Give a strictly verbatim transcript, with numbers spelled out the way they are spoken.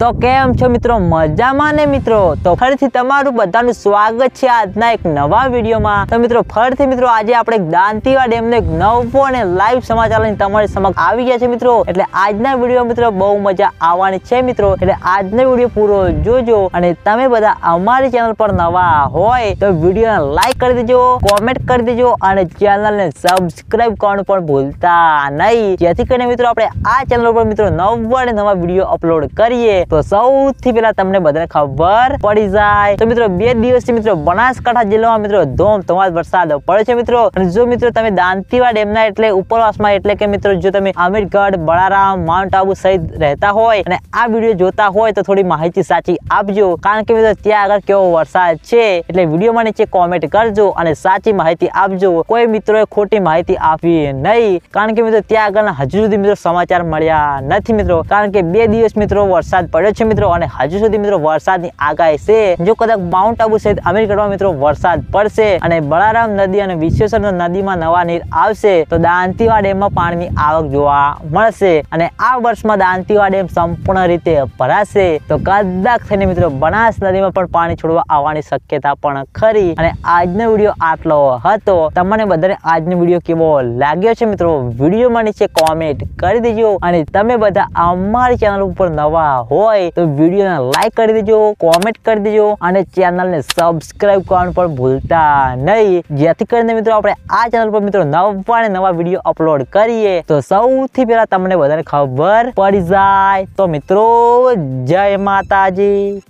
તો કેમ છો મિત્રો, મજામાં ને મિત્રો? તો ફરીથી તમારું બધાનું સ્વાગત છે આજના એક નવા વિડીયોમાં। તો મિત્રો ફરીથી મિત્રો આજે આપણે દાંતીવાડા ડેમનો એક નવો અને લાઈવ સમાચાર લઈને તમારી સમક્ષ આવી ગયા છે મિત્રો। એટલે આજના વિડીયો મિત્રો બહુ મજા આવવાની છે મિત્રો, એટલે આજનો વિડીયો પૂરો જોજો। અને તમે બધા અમારી ચેનલ પર નવા હોય તો વિડીયોને લાઈક કરી દેજો, કોમેન્ટ કરી દેજો અને ચેનલને સબસ્ક્રાઇબ કરવાનું પણ ભૂલતા નહીં, જેથી કરીને મિત્રો આપણે આ ચેનલ પર મિત્રો નવા અને નવા વિડીયો અપલોડ કરીએ તો સૌથી પહેલા તમને બધાને ખબર પડી જાય। તો મિત્રો બે દિવસથી મિત્રો બનાસકાંઠા જિલ્લામાં મિત્રો ધોધમાર વરસાદ પડે છે મિત્રો। અને જો મિત્રો તમે દાંતીવાડા ડેમના એટલે ઉપરવાસમાં એટલે કે મિત્રો જો તમે અમીરગઢ, બળારામ, માઉન્ટ આબુ સહિત રહેતા હોય અને આ વિડીયો જોતા હોય તો થોડી માહિતી સાચી આપજો, કારણ કે મિત્રો ત્યાં આગળ કેવો વરસાદ છે એટલે વિડીયોમાં નીચે કોમેન્ટ કરજો અને સાચી માહિતી આપજો। કોઈ મિત્રોએ ખોટી માહિતી આપવી નહીં, કારણ કે મિત્રો ત્યાં આગળ હજુ સુધી મિત્રો સમાચાર મળ્યા નથી મિત્રો, કારણ કે બે દિવસ મિત્રો વરસાદ પડ્યો છે મિત્રો અને હજુ સુધી મિત્રો વરસાદની આગાહી છે। જો કદાચ માઉન્ટ આબુ સહિત અમીરગઢમાં મિત્રો વરસાદ પડશે અને બળારામ નદી અને વિશ્વેશ્વર નદીમાં નવા નીર આવશે તો દાંતીવાડા ડેમમાં પાણીની આવક જોવા મળશે અને આ વર્ષમાં દાંતીવાડા ડેમ સંપૂર્ણ રીતે ભરાશે તો કદાચ થઈને મિત્રો બનાસ નદીમાં પણ પાણી છોડવા આવવાની શક્યતા પણ ખરી। અને આજનો વિડીયો આટલો હતો। તમને બધાને આજનો વિડીયો કેવો લાગ્યો છે મિત્રો વિડીયોમાં નીચે કોમેન્ટ કરી દેજો અને તમે બધા અમારી ચેનલ ઉપર નવા હોય તો વિડીયોને લાઈક કરી દેજો, કોમેન્ટ કરી દેજો અને ચેનલને સબસ્ક્રાઇબ કરવાનું પણ ભૂલતા નહીં, જેથી કરીને મિત્રો આપણે આ ચેનલ પર મિત્રો નવા અને નવા વિડીયો અપલોડ કરીએ તો સૌથી પહેલા તમને બધાને ખબર પડી જાય। તો મિત્રો જય માતાજી।